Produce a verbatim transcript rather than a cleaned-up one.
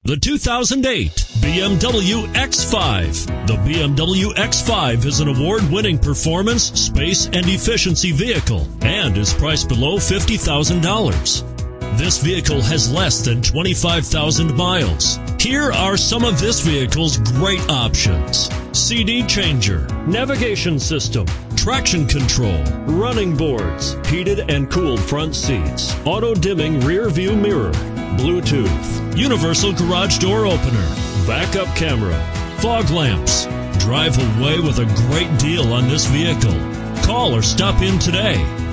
The two thousand eight B M W X five. The B M W X five is an award-winning performance, space, and efficiency vehicle and is priced below fifty thousand dollars. This vehicle has less than twenty-five thousand miles. Here are some of this vehicle's great options: C D changer, navigation system, traction control, running boards, heated and cooled front seats, auto-dimming rear view mirror, Bluetooth, universal garage door opener, backup camera, fog lamps. Drive away with a great deal on this vehicle. Call or stop in today.